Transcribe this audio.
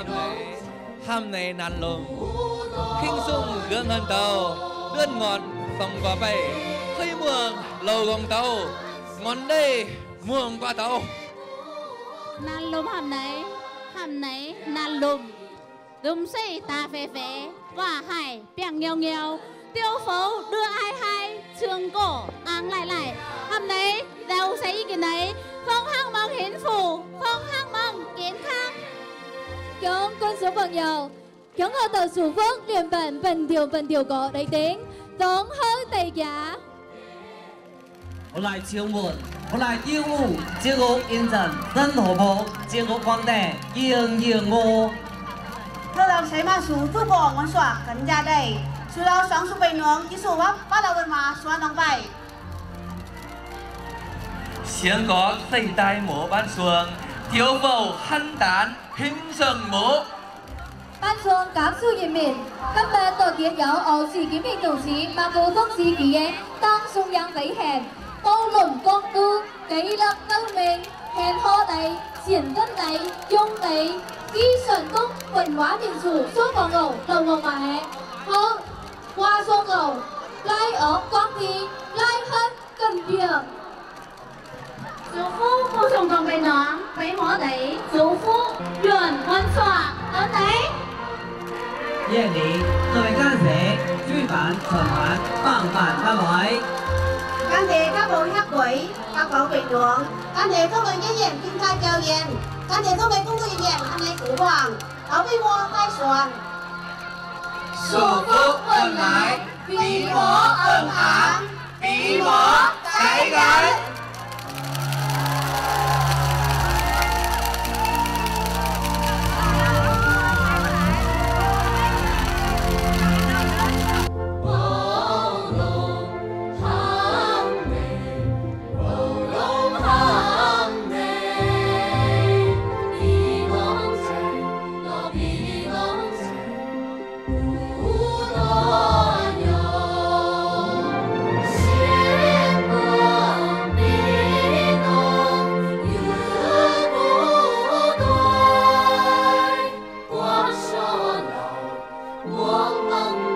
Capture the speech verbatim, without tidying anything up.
này ham này nàn lùm khinh sung gương hơn tàu đơn ngọt phòng qua bay khơi muồng lầu gồng tàu ngón đây muồng qua tàu nàn lùm hàm này hàm này nàn lùm lùm xây ta phê phê và hải bèng nghèo nghèo tiêu phố đưa ai hai trường cổ áng lại lại hàm này giàu xây cái này phong hăng mong hiến phủ phong hăng mong kiến khang Kính quân số朋友，恭賀到數福聯本本條本條個嚟頂，總好地家。 我來敲門，我來跳舞，接我應陣真活潑，接我光大迎迎我。 特到誰嘛數祝福我說更加地，除了雙數背能，一數我把老人嘛說能背。 Xiang có xây tai mổ ban xuồng thiếu phầu hăn tán hình sừng mổ ban xuồng cảm xúc人民，今日特別有俄時檢驗同事馬布通市議嘅當送養尾慶，高輪光都紀律高明，慶賀地前真地用地基順公文化民俗蘇房牛流王馬hệ好hoa xuông牛lai ở quang thị lai hơn cần việc 祝福不送công bên nó mấy mỏ đấy祝福润温爽ở đấy 夜里各位干社主辦循環幫辦不來。 感謝các bộ hát quỷ, các bộ bình luận, cảm謝các người diễn viên thiên khai biểu diễn, cảm謝các người công tác diễn viên hôm nay cử hoàng, ở bên mua khai soạn. Sổ phúc ân ái bí mỏ ân ám bí mỏ trái gái Quang